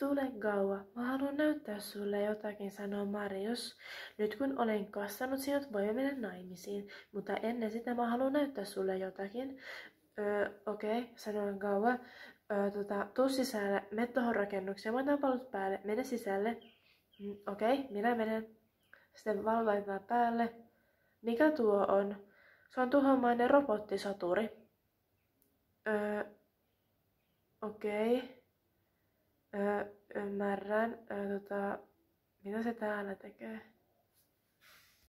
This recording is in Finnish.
Tule Gaua, mä haluan näyttää sulle jotakin, sanoo Marius. Nyt kun olen kastanut sinut, voi mennä naimisiin, mutta ennen sitä mä haluan näyttää sulle jotakin. Okei, sanoo Gaua. Tuu sisälle, mene tohon rakennukseen, mä otan valot päälle, mene sisälle. Okei, minä menen. Sitten valo laitetaan päälle. Mikä tuo on? Se on tuhomainen robottisoturi. Okei. Ymmärrän. Mitä se täällä tekee?